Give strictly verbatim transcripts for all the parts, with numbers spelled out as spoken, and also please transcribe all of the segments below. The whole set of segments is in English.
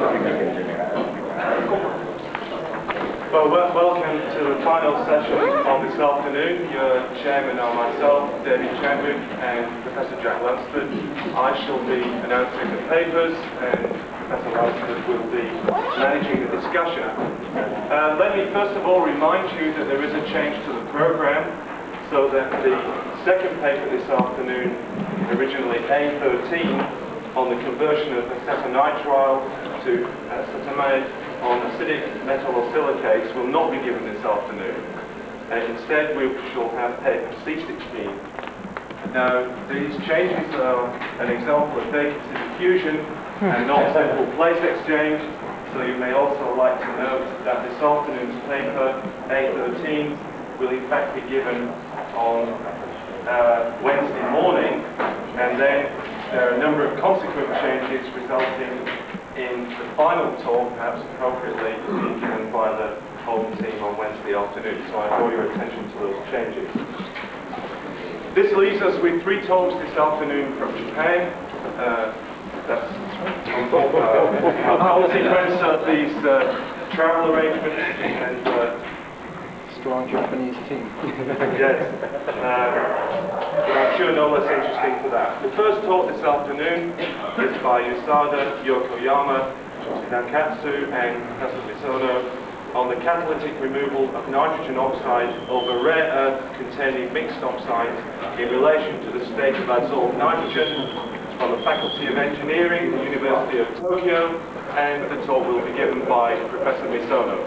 Well, welcome to the final session of this afternoon. Your chairman are myself, David Chadwick, and Professor Jack Lunsford. I shall be announcing the papers, and Professor Lunsford will be managing the discussion. Uh, let me first of all remind you that there is a change to the program, so that the second paper this afternoon, originally A thirteen, on the conversion of acetonitrile to acetamide on acidic metal or silicates, will not be given this afternoon. And instead we shall have paper C sixteen. Now, these changes are an example of vacancy diffusion and not simple place exchange, so you may also like to note that this afternoon's paper, A thirteen, will in fact be given on uh, Wednesday morning, and then there are a number of consequent changes resulting in the final talk, perhaps appropriately, being given by the whole team on Wednesday afternoon. So I draw your attention to those changes. This leaves us with three talks this afternoon from Japan. Uh, that's uh, a consequence of these uh, travel arrangements and uh, strong Japanese team. Yes, uh, but I'm sure no less interesting for that. The first talk this afternoon is by Yusada Yokoyama, Nakatsu, and Professor Misono on the catalytic removal of nitrogen oxide over rare earth containing mixed oxides in relation to the state of adsorbed nitrogen from the Faculty of Engineering, the University of Tokyo, and the talk will be given by Professor Misono.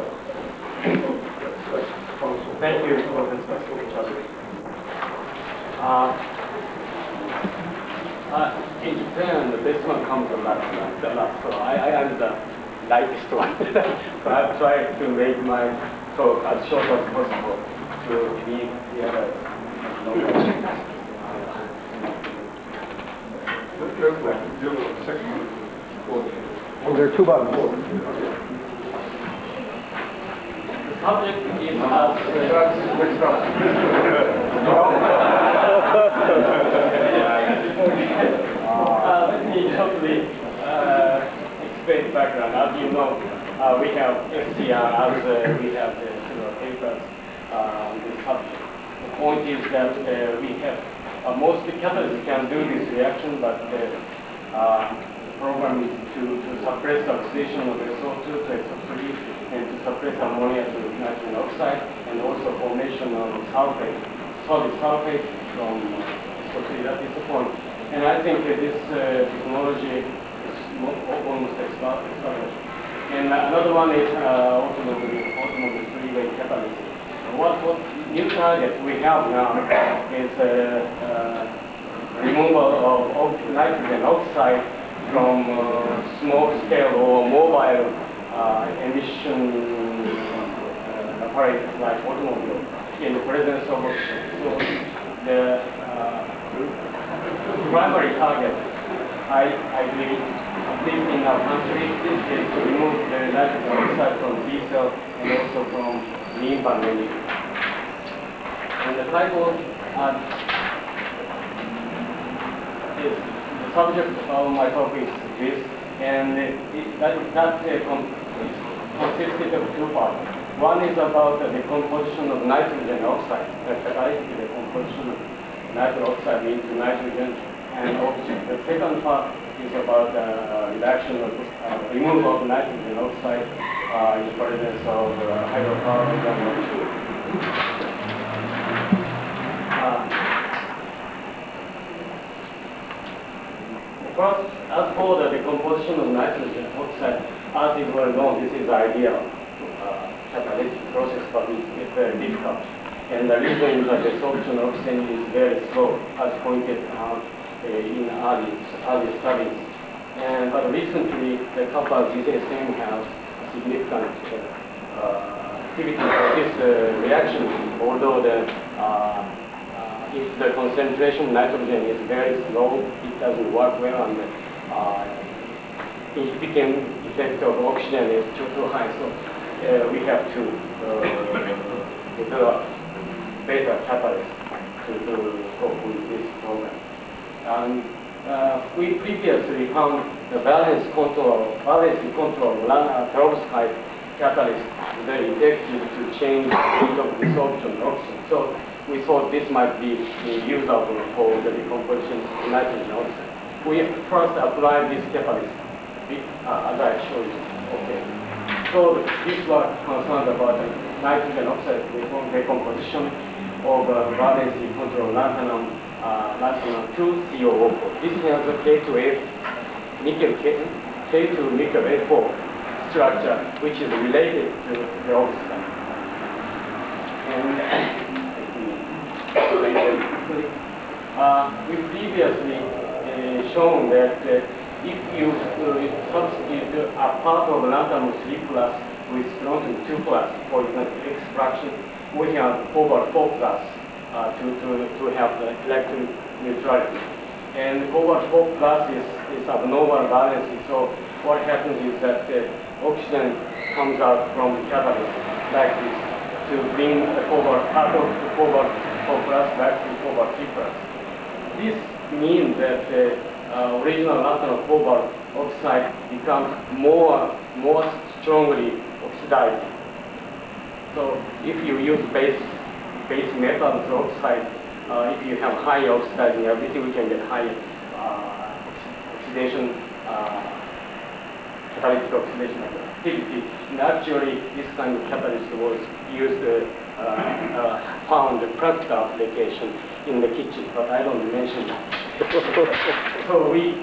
Thank you for this discussion. Uh, uh, in Japan, this one comes the last, the last so I, I am the lightest one. So I've tried to make my talk as short as possible to leave the others no questions. Well, there are two buttons. Subject is as uh, let me shortly uh, explain background. As you know, uh, we have F C R as uh, we have the several papers uh, on this subject. The point is that uh, we have uh, most catalysts can do this reaction, but uh, uh, the program is to, to suppress oxidation of S O two to S O three and to suppress ammonia to nitrogen oxide, and also formation of sulfate, solid sulfate from S O three. That is the point. And I think that this uh, technology is almost established. And another one is uh, automobile, automobile three-way catalyst. What, what new target we have now is uh, uh, removal of, of nitrogen oxide from uh, small scale or mobile Uh, emission uh, apparatus like automobile in the presence of oxygen. So the uh, primary target, I, I believe, at least in our country, is to remove the nitrogen oxide from diesel and also from lean vanillin. And the title uh, is the subject of my talk is this, and it, it, that, that uh, consisted of two parts. One is about uh, the composition of nitrogen oxide, the catalytic decomposition of nitrogen oxide into nitrogen and oxygen. The second part is about the uh, reduction of uh, removal of nitrogen oxide uh, in presence of uh, hydrocarbons and oxygen. Uh, First, as for the decomposition of nitrogen oxide, as is well known, this is the ideal uh, catalytic process, but it, it's very difficult. And the reason is that the absorption of oxygen is very slow, as pointed out uh, in early, early studies. And but recently, the copper G S M has significant uh, activity for this uh, reaction, although the uh, if the concentration of nitrogen is very low, it doesn't work well, and uh, inhibiting effect of oxygen is too, too high. So uh, we have to uh, develop better catalysts to, to cope with this problem. Um, uh, we previously found the balance control, balance control uh, perovskite catalyst very effective to change the rate of desorption of oxygen. So we thought this might be uh, usable for the decomposition of nitrogen oxide. We first applied this catalyst, uh, as I showed you. Okay. So this was concerned about the nitrogen oxide decomposition of uh, valency control lanthanum, uh, lanthanum two C O O four. This has a K two F nickel K, K two nickel F four structure, which is related to the oxide. And uh, we previously uh, shown that uh, if you uh, substitute a part of lanthanum three plus with strontium two plus, for example, X fraction, we have cobalt four plus uh, to, to, to have the electron neutrality. And cobalt four plus is, is abnormal valency, so what happens is that uh, oxygen comes out from the catalyst like this to bring the cobalt out of the cobalt four plus back to cobalt three plus. This means that the uh, uh, original lanthanum cobalt oxide becomes more, more strongly oxidized. So if you use base, base metals oxide, uh, if you have high oxidizing ability, we can get high uh, oxidation, uh, catalytic oxidation activity. And actually, this kind of catalyst was used, uh, uh, found a practical application in the kitchen, but I don't mention that. So we,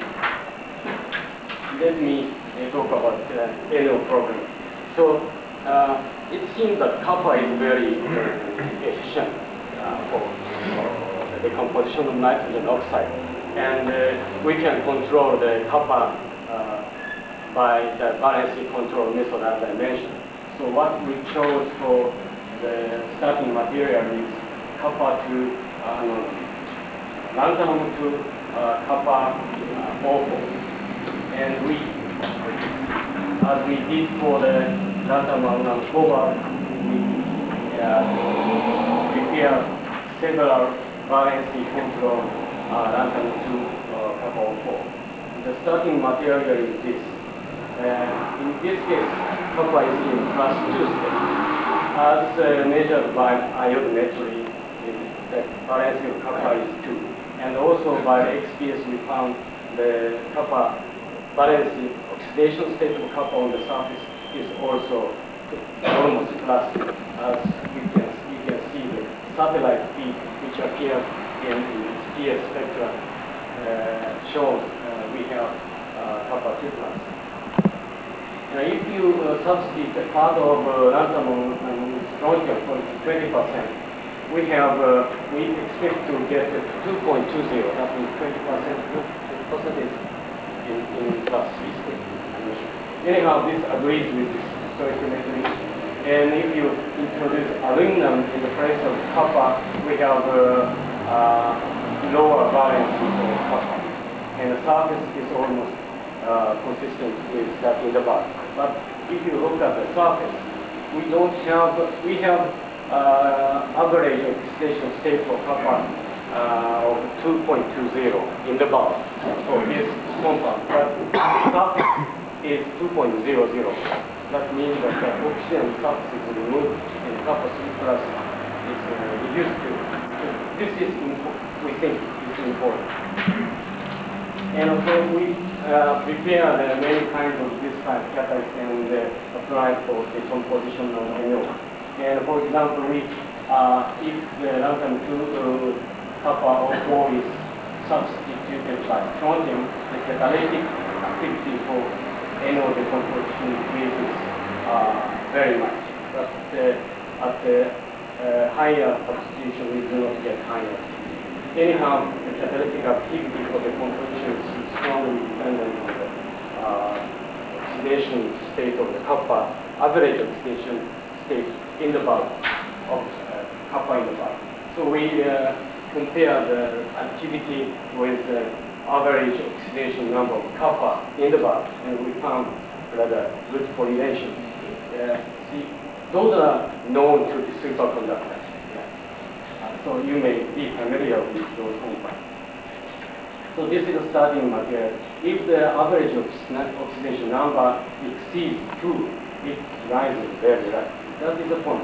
let me uh, talk about the uh, N O problem. So uh, it seems that copper is very uh, efficient uh, for, for the decomposition of nitrogen oxide, and uh, we can control the copper uh, by the valency control method as I mentioned. So what we chose for the starting material is copper to uh, no, lanthanum to uh, copper uh, O four, and we, as we did for the lanthanum and cobalt, we uh, prepare several valency control uh, lanthanum to uh, copper O four. The starting material is this. Uh, in this case, copper is in class two state. As uh, measured by iodometry, the valency of copper is two. And also by X P S we found the copper valency oxidation state of copper on the surface is also almost plus two. As you can, you can see the satellite peak which appear in the P S spectra uh, shows uh, we have uh, copper two plus. Now, if you uh, substitute a part of uh, lanthanum and strontium for twenty percent, we have uh, we expect to get two point two zero. That means twenty percent. twenty percent is in, in class three state. Anyhow, this agrees with this stoichiometry. And if you introduce aluminum in the place of copper, we have uh, uh, lower valency of copper, and the surface is almost Uh, consistent with that in the bottom. But if you look at the surface, we don't have, we have uh, average oxidation state for copper uh, of two point two zero in the bottom for this compound. But the surface is two point zero zero. That means that the oxygen surface is removed and copper three plus is uh, reduced to. This is, we think, is important. And also we uh, prepare the many kinds of this kind of catalyst and uh, apply for decomposition of N O. And for example, we, uh, if the lanthanum two uh, copper O four is substituted by strontium, the catalytic activity for N O decomposition increases uh, very much. But uh, at the uh, higher substitution, we do not get higher. Anyhow, the catalytic activity for the composition is strongly dependent on the uh, oxidation state of the copper, average oxidation state in the bulk of uh, copper in the bulk. So we uh, compare the activity with the average oxidation number of copper in the bulk, and we found rather good correlation. Uh, see, those are known to the superconductors. So you may be familiar with those compounds. So this is a starting material. If the average oxi- oxidation number exceeds two, it rises very rapidly. That is the point.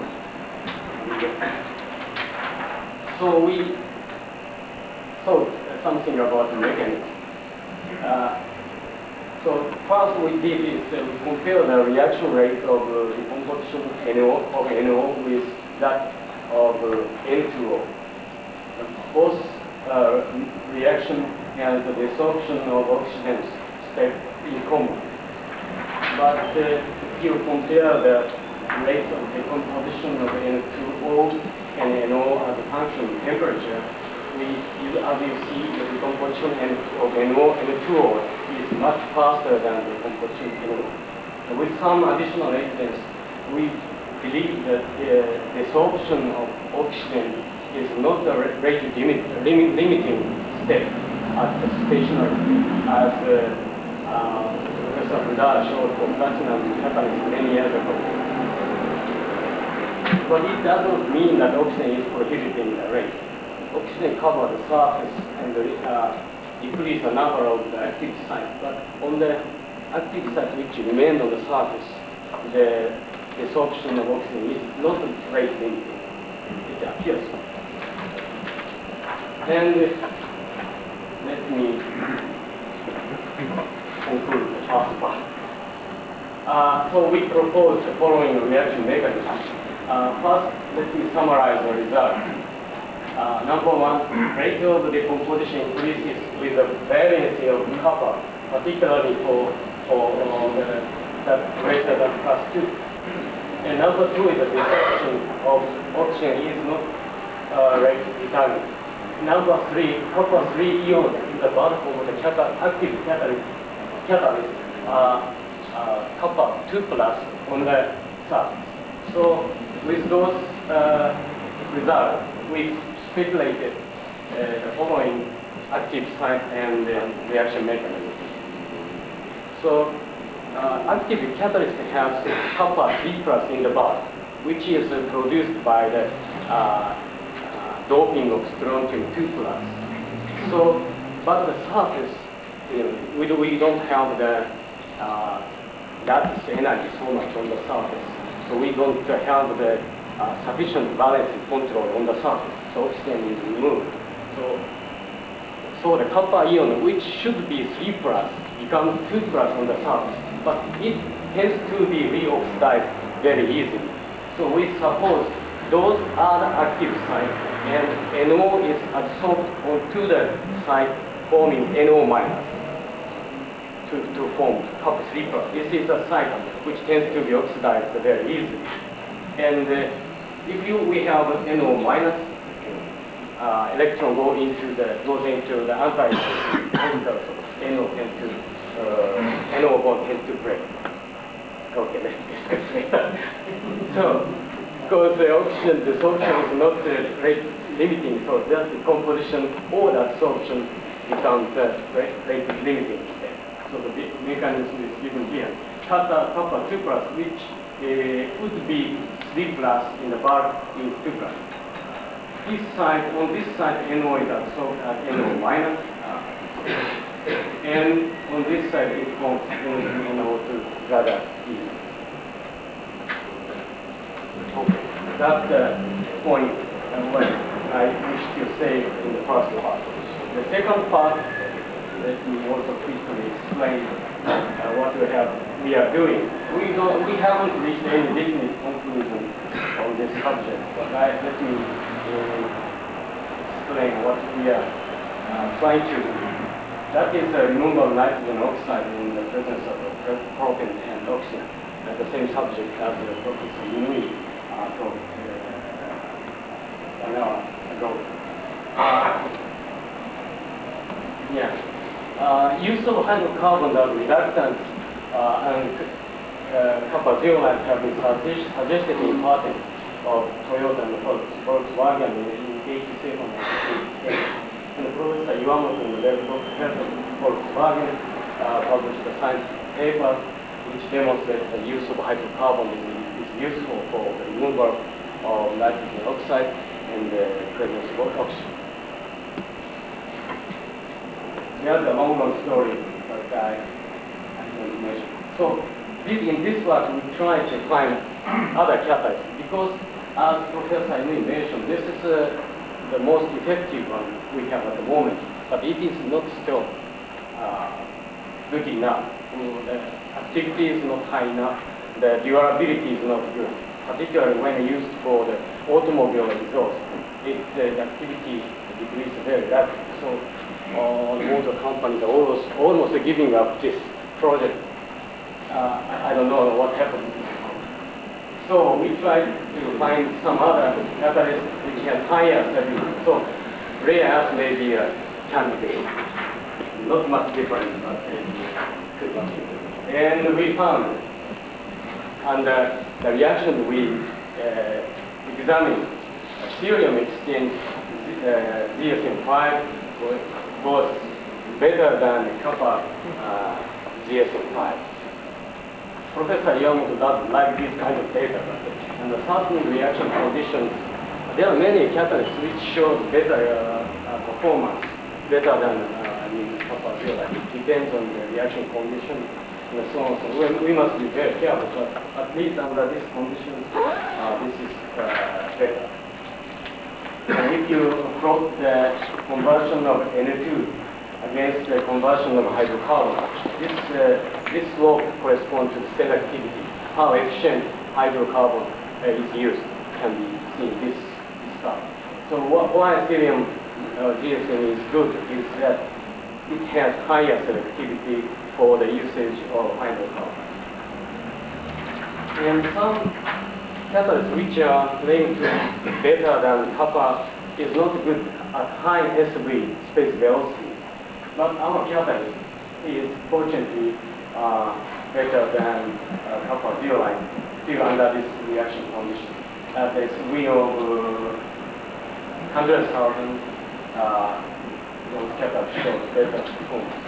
So we thought something about the mechanism. Uh, so first we did is uh, we compared the reaction rate of uh, the composition N O of N O with that of uh, N two O. Both uh, reaction and the desorption of oxygen step in common. But uh, if you compare the rate of decomposition of N two O and N O as a function of temperature, we, as you see, the decomposition of N O and two O is much faster than the decomposition of N O. With some additional evidence, we believe that the desorption of oxygen is not the rate limit, limit, limiting step at the stationary as uh, uh, Professor Buda showed for platinum catalyst many years ago. But it doesn't mean that oxygen is prohibiting the rate. Oxygen covers the surface and uh, decrease the number of the active sites. But on the active sites which remain on the surface, the desorption of oxygen is not rate limiting. It appears. And let me conclude the first part. Uh, so we propose the following reaction mechanism. Uh, first, let me summarize the result. Uh, number one, rate of decomposition increases with the variance of copper, particularly for, for uh, the, that greater than plus two. And number two is the desorption of oxygen is not uh, rate determined. Number three, copper three ion in the bulk of the cata active catalyst, catalyst uh, uh, copper two plus on the surface. So with those uh, results, we speculated uh, the following active site and uh, reaction mechanism. So uh, active catalyst has copper three plus in the bulk, which is uh, produced by the uh, doping of strontium two plus. So, but the surface, you know, we, do, we don't have the uh, lattice energy so much on the surface. So we don't uh, have the uh, sufficient balance control on the surface. So oxygen is removed. So, so the copper ion, which should be three plus, becomes two plus on the surface. But it tends to be reoxidized very easily. So we suppose those are the active sites, and N O is absorbed onto the site, forming N O minus to, to form copper three plus. This is a site which tends to be oxidized very easily. And uh, if you we have N O minus, uh, electron go into the goes into the anti-orbital, so N O tends to uh, N O bond tends to break. Okay, let's discuss. So. Because the oxygen desorption is not uh, rate limiting, so just the composition or the absorption becomes uh, rate, rate limiting. So the mechanism is given here. Copper, copper two plus, which uh, would be three plus in the bulk is two plus. This side, on this side, N O is absorbed at N O minus, uh, and on this side it forms N O to rather easy. Okay, that's the point uh, what I wish to say in the first part. The second part, let me also quickly explain uh, what we have we are doing. We don't we haven't reached any definite conclusion on this subject, but I, let me uh, explain what we are uh, trying to do. That is the removal of nitrogen oxide in the presence of propane and oxygen. Uh, the same subject as the Professor Inui. Uh, talked uh, an hour ago. Uh, yeah. Uh, use of hydrocarbon as reductants uh, and uh, copper zeolite have been suggest suggested in patents of Toyota and Volkswagen in eighty-seven and eighty-eight. And Professor Iwamoto and the head of Volkswagen uh, published a scientific paper which demonstrates the use of hydrocarbon is useful for the removal of nitrogen oxide and the presence of oxygen. there's a long, long story, but I, I don't mention. So this, in this work, we try to find other catalysts because, as Professor Inui mentioned, this is uh, the most effective one we have at the moment, but it is not still uh, good enough. The activity is not high enough. The durability is not good, particularly when used for the automobile exhaust. It, uh, the activity decreases very rapidly. So uh, the motor companies are almost, almost giving up this project. Uh, I, I don't know what happened. So we tried to find some other catalyst which has higher stability. So rare earth may be a candidate. Not much different, but uh, could not be. And we found, under the reaction we uh, examined, cerium exchange uh, Z S M five was better than copper uh, Z S M five. Professor Young doesn't like this kind of data, but under certain reaction conditions, there are many catalysts which show better uh, uh, performance, better than uh, I mean, copper zero. It depends on the reaction condition and so on. So we, we must be very careful, but at least under these conditions, uh, this is uh, better. And if you plot the conversion of N two against the conversion of hydrocarbon, this, uh, this slope corresponds to the selectivity. How efficient hydrocarbon uh, is used can be seen in this, this stuff. So what, why cerium uh, G S M is good is that it has higher selectivity for the usage of hydrocarbon. And some catalysts which are claimed to be better than copper is not good at high S V, space velocity. But our catalyst is fortunately uh, better than uh, copper zeolite, still under this reaction condition. At the S V of uh, one hundred thousand, uh, those catalysts show better performance.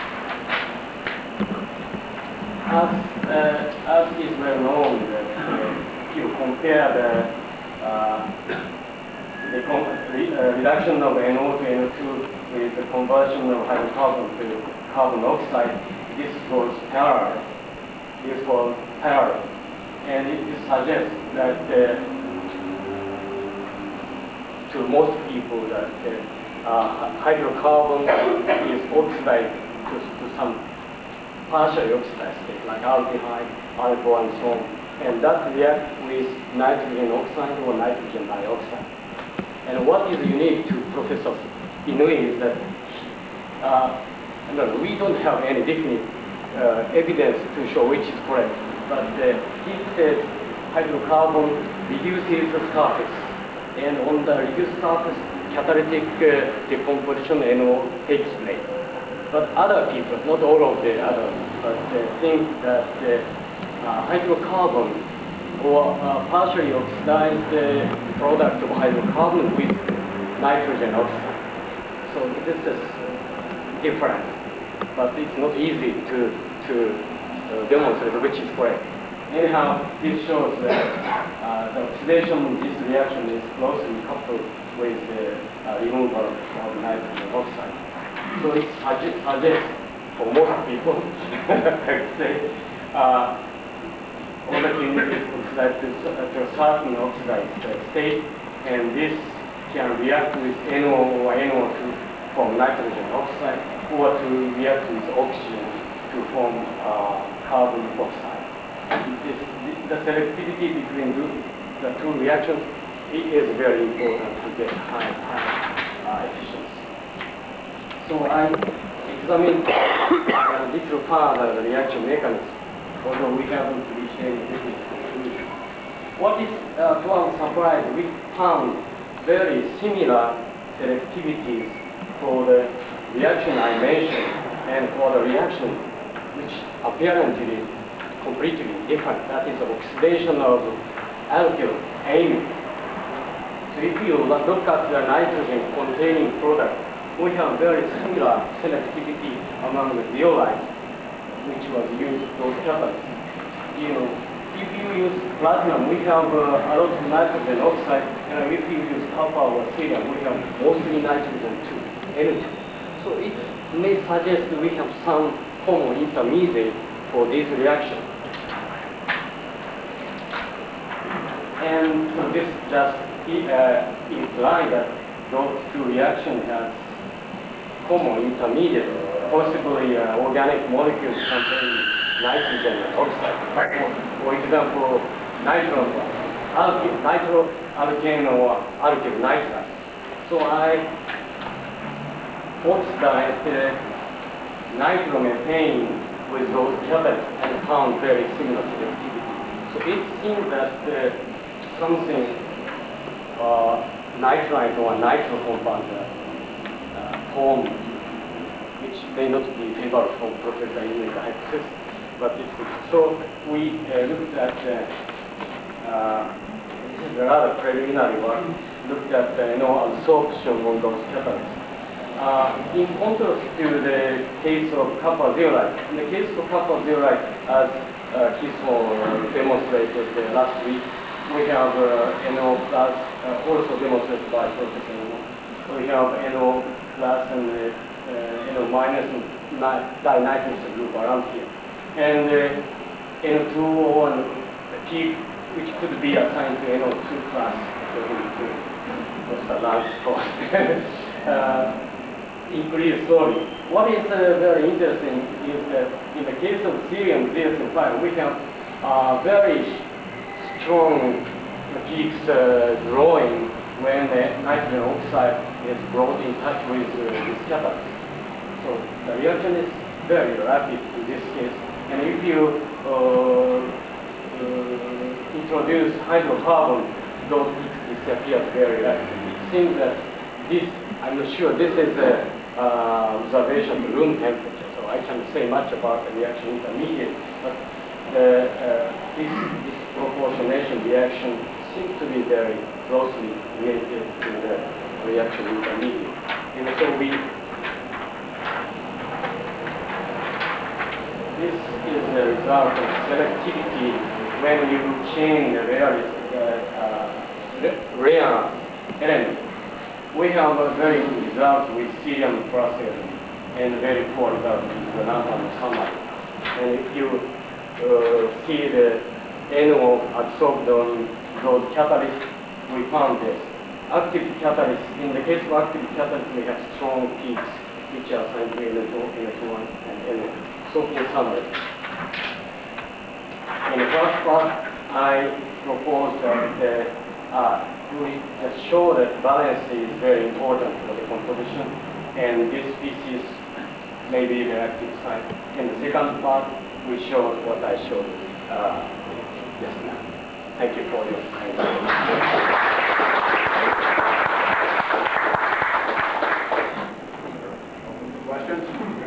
As, uh, as is well known, that uh, if you compare the, uh, the con re uh, reduction of N O to N O two with the conversion of hydrocarbon to carbon oxide, this goes parallel. This goes parallel. And it, it suggests that uh, to most people that uh, uh, hydrocarbon is oxidized to, to some partially oxidized state, like aldehyde, alcohol, and so on. And that reacts with nitrogen oxide or nitrogen dioxide. And what is unique to Professor Inui is that uh, no, we don't have any definite uh, evidence to show which is correct, but uh, he says hydrocarbon reduces the surface, and on the reduced surface, catalytic uh, decomposition N O takes place. But other people, not all of the others, but uh, think that uh, uh, hydrocarbon or uh, partially oxidized uh, product of hydrocarbon with nitrogen oxide. So this is uh, different, but it's not easy to, to uh, demonstrate which is correct. Anyhow, this shows that uh, the oxidation in this reaction is closely coupled with the uh, removal of nitrogen oxide. So it suggests for most people, I would say, uh, all that you need is oxide to, to a certain oxidized uh, state, and this can react with N O or N O two from nitrogen oxide, or to react with oxygen to form uh, carbon oxide. This, the selectivity between the two reactions is very important to get high, high uh, efficiency. So I examined a little further the reaction mechanism, although we haven't reached any definite conclusion. What is, uh, to our surprise, we found very similar selectivities for the reaction I mentioned and for the reaction which apparently completely different, that is oxidation of alkyl amine. So if you look at the nitrogen containing product, we have very similar selectivity among the zeolite, which was used for catalysts. You know, if you use platinum, we have uh, a lot of nitrogen oxide, and if you use copper or cerium, we have mostly nitrogen too, N two. So it may suggest we have some common intermediate for this reaction. And so this just uh, implies that those two reactions have common intermediate, possibly uh, organic molecules containing nitrogen oxide. For, for example, nitro, alkyl, nitro alkane or alkyl nitride. So I oxidized uh, nitromethane with those catalysts and found very similar selectivity. So it seems that uh, something uh, nitride or nitro compound uh, form, which may not be favorable for Professor Inui's hypothesis, but it's good. So we uh, looked at, uh, uh, this is a rather preliminary work, looked at uh, you know, absorption on those catalysts. Uh, in contrast to the case of copper zeolite, in the case of copper zeolite, as uh, Kismo demonstrated uh, last week, we have uh, NO plus, uh, also demonstrated by Professor Eno. We have NO plus and uh, uh, NO minus and dinitrous group around here. And uh, N O two O and the peak, which could be assigned to N O two plus, according to Mister Lance course. uh, increase slowly. What is uh, very interesting is that in the case of cerium D S M five, we have uh, very strong peaks uh, drawing when the nitrogen oxide is brought in touch with uh, this catalyst. So the reaction is very rapid in this case. And if you uh, uh, introduce hydrocarbon, those peaks disappear very rapidly. It seems that this, I'm not sure, this is a uh, observation at room temperature, so I can't say much about the reaction intermediate, but the, uh, this, this proportionation reaction seems to be very closely related to the reaction intermediate. And so we, this is the result of selectivity when you chain the rare, uh, uh, rare element. We have a very good result with cerium plus and very poor result with the lanthanum sunlight. And if you uh, see the NO absorbed on those catalysts, we found this. Active catalysts, in the case of active catalysts, we have strong peaks, which are assigned to N O two, N O two one, and N O. So in summary, in the first part, I proposed that uh, uh, we just show that balance is very important for the composition, and this species may be the active site. In the second part, we showed what I showed uh, just now. Thank you for your time. Questions?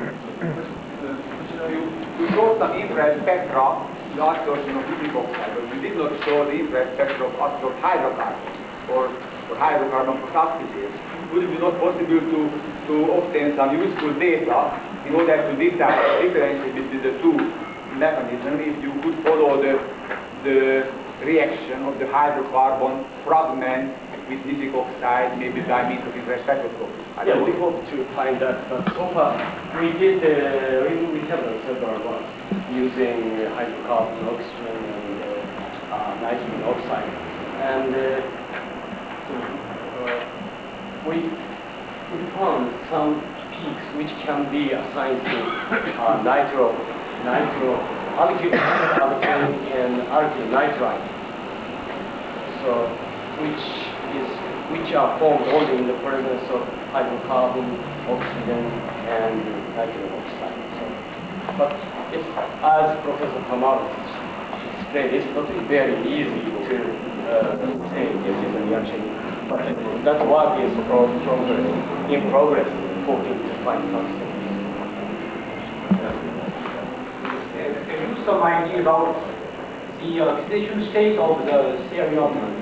You, you showed some infrared spectra, the absorption of nitric oxide, but you did not show the infrared spectra of absorbed hydrocarbon or, or hydrocarbon for substitutes. Would it be not possible to, to obtain some useful data in order to decide differentiate between the two mechanisms if you could follow the, the reaction of the hydrocarbon fragment with nitric oxide, maybe by means of infrared spectroscopy? Yeah, we hope to find that, but so far we did, uh, we, we have done several ones using uh, hydrocarbon, oxygen, and uh, uh, nitrogen oxide. And uh, so, uh, we, we found some peaks which can be assigned to uh, nitro, nitro, alkyl, alkane, and alkyl nitride. So, which is which are formed only in the presence of hydrocarbon, oxygen, and nitrogen oxide. So, but it's, as Professor Tamara explained, it's not very easy to uh, say this is a reaction. But that work is pro progress, in progress, hoping to find something. Can you some idea about the uh, oxidation state of the cerium?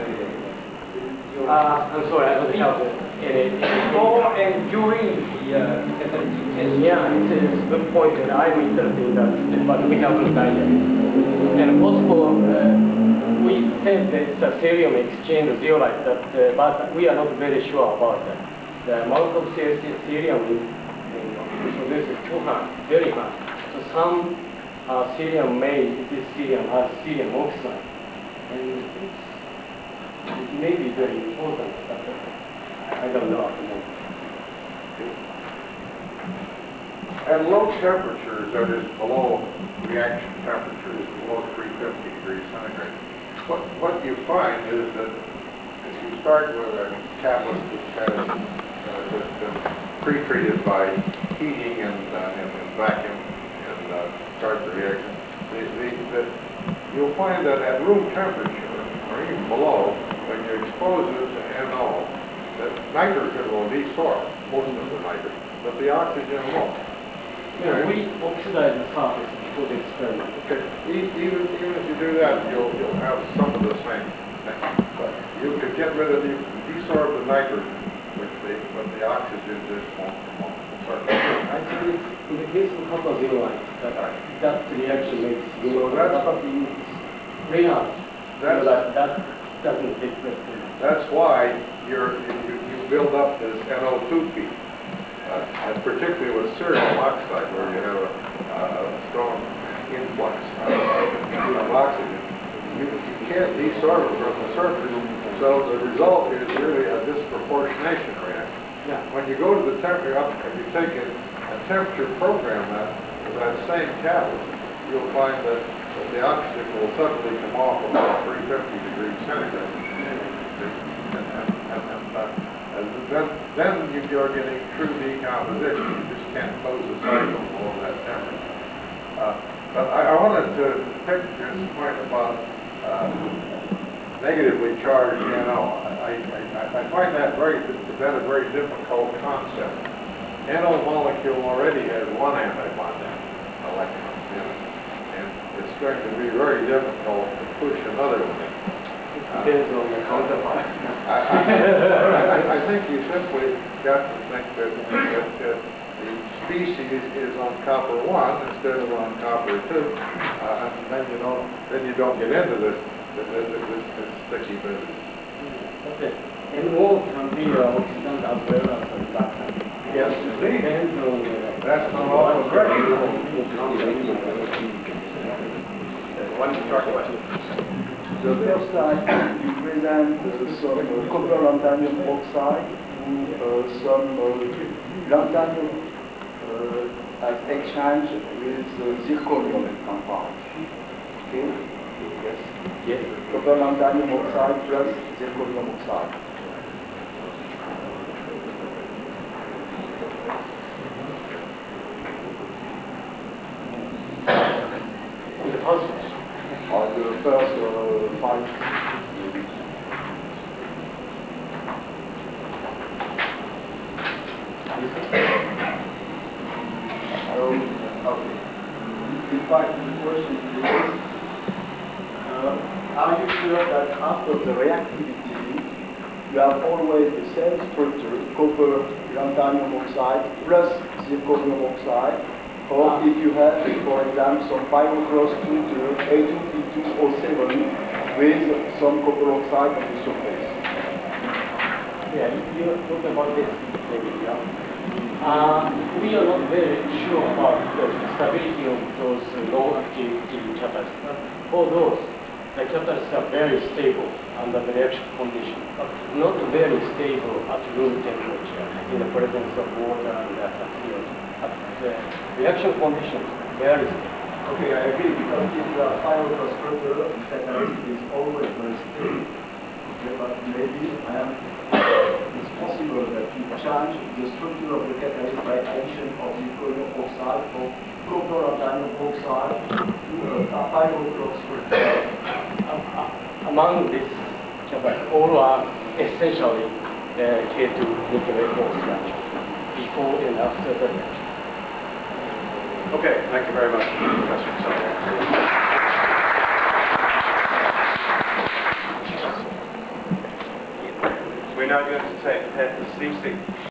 Uh, I'm sorry, I don't have any. Before and during the uh, catalytic test? Yeah, it is a good point, and I'm interested in that, but we haven't done yet. And also, uh, we said that it's a cerium exchange zeolite, that, uh, but we are not very sure about that. The amount of cerium in produces too hard, very hard. So some uh, cerium made this cerium as cerium oxide. And it's, it may be very important, but I don't know at the moment. At low temperatures, that is below reaction temperatures, below three hundred fifty degrees centigrade, what, what you find is that if you start with a catalyst which has uh, that's been pre-treated by heating and, uh, and, and vacuum and uh, start the reaction, the, the, the, you'll find that at room temperature, or even below, when you expose it to N O, that nitrogen will desorb, most of the nitrogen, but the oxygen won't. Yeah, we oxidize the surface before the experiment. Okay, e- even, even if you do that, you'll, you'll have some of the same thing. But you could get rid of, you can desorb the nitrogen, which the, but the oxygen just won't, won't absorb. I think it's, in the case of copper zeolite, that, that reaction makes zero. That's- But in rare, That's- that, that doesn't take place. That's why you're, you, you you build up this N O two peak. Uh, and particularly with cerium oxide, where you have a, uh, a strong influx of, of oxygen, you, you can't desorb it from the surface, so the result is really a disproportionation reaction. Yeah. When you go to the temperature, if you take a, a temperature program that with that same catalyst, you'll find that, that the oxygen will suddenly come off about three hundred fifty degrees centigrade. And, and, and, and, uh, And then, then you're getting true decomposition. You just can't close the cycle below that temperature. Uh, but I, I wanted to pick this point about uh, negatively charged N O. I, I, I find that very, that a very difficult concept. N O molecule already has one antibonding electron in it, and it's going to be very difficult to push another one in. Depends on the counterpart. I, I, I think you simply got to think that, that, that the species is on copper one instead of on copper two, uh, and then you don't then you don't get into this this, this, this, this sticky business. Okay. N O can be uh, oxidant as well as a reductant. Yes, Depends on the... that's not all correct. One short question. The first slide, you present uh, some uh, copper lanthanum oxide with uh, some uh, lanthanum uh, as exchange with uh, zirconium compound. Okay? Yes. Yes. Copper lanthanum oxide plus zirconium oxide. In the first On the first uh, five. Um, okay. In fact, the question is, uh, are you sure that after the reactivity, you have always the same structure, copper lanthanum oxide plus zirconium oxide, or if you have, for example, some pyrocross structure A two P two O seven with some copper oxide on the surface? Yeah, you're talking about this maybe, yeah. Uh, we are not very sure about the stability of those low activity catalysts. But for those, the catalysts are very stable under the reaction condition, but not very stable at room temperature in the presence of water and uh, fuel. But the reaction conditions very stable. Okay, I agree, because if the pyrocross structure, the catalyst is always very stable. Okay, but maybe I am, it's possible that you change the structure of the catalyst by addition of zirconium oxide or copper lanthanum oxide to a pyrocross structure. Among these catalysts, all are essentially uh, K two nuclear force structure before and after the reaction. Okay, thank you very much, Professor Sutton. We're now going to take paper C six.